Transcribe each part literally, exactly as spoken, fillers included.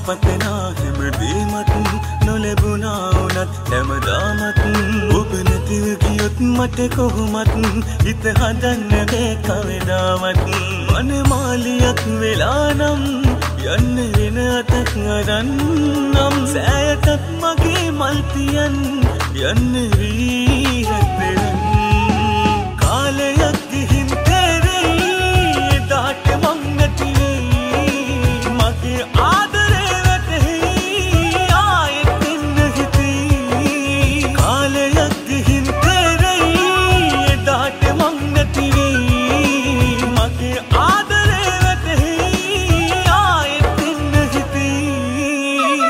පතනා හැමදේමත් නොලැබුණා වුණත් හැමදාමත් ඔබ නැතිව ගියොත් මට කොහොමත් හිත හදන්න බෑ කවදාවත් මනමාලියක් වෙලා නම් යන්න වෙන අතක් අරන් නම් සෑයටත් මගේ මල්පියන් යන්න වී හැතරන් කාලයක් ගිහින් තෙරෙයි එදාට මං නැති මගේ ආදරේ වැටෙයි ආයෙත් එන්න හිතෙයි කාලයක් ගිහින් තෙරෙයි එදාට මං නැති මගේ ආදරේ වැටෙයි ආයෙත් එන්න හිතෙයි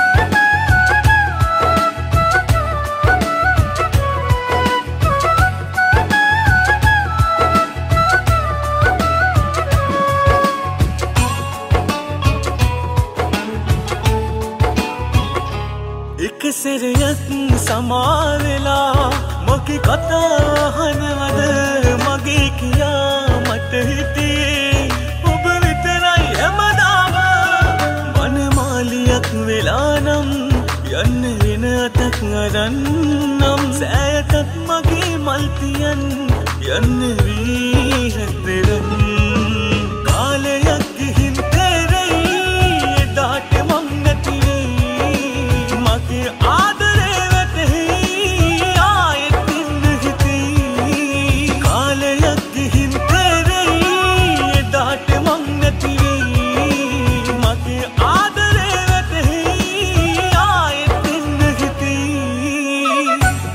එක සැරයක් සමාවෙලා මගේ කතා අහනවද මගේ කියා මට හිතේ ඔබ විතරයි හැමදාම මනමාලියක් වෙලා නම් යන්න වෙන අතක් අරන් නම් සෑයටත් මගේ මල්පියන් යන්න වී හැතරන් කාලයක් ගිහින් තෙරෙයි එදාට මං නැති මගේ ආදරේ වැටෙයි ආයෙත් එන්න හිතෙයි කාලයක් ගිහින් තෙරෙයි එදාට මං නැති මගේ ආදරේ වැටෙයි ආයෙත් එන්න හිතෙයි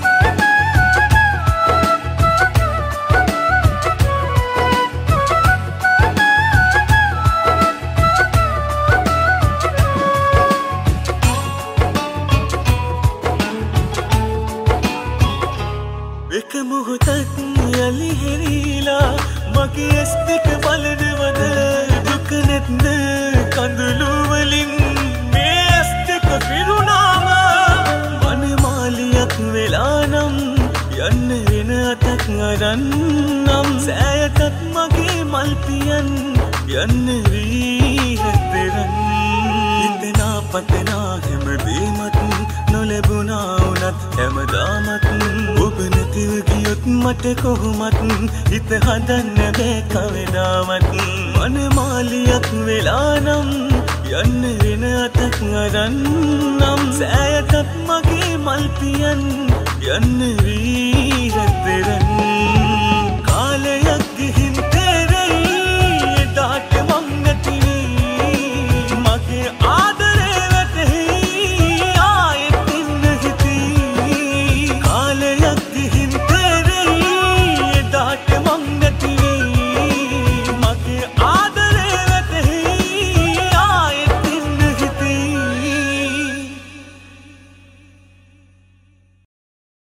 එක මොහොතක් යලි හෙරීලා මගේ ඇස් දෙක බලනවද දුක නැත්ද කඳුළු වලින් මේ ඇස් දෙක පිරුණාම මනමාලියක් වෙලා නම් යන්න වෙන අතක් අරන් නම් සෑයටත් මගේ මල්පියන් යන්න වී හැතරන් හිතනා පතනා හැමදේමත් නොලැබුණා වුණත් හැමදාමත් ඔබ නැතිව ගියොත් මට කොහොමත් හිත හදන්න බෑ කවදාවත් මනමාලියක් වෙලා නම් යන්න වෙන අතක් අරන් නම් සෑයටත් මගේ මල්පියන් යන්න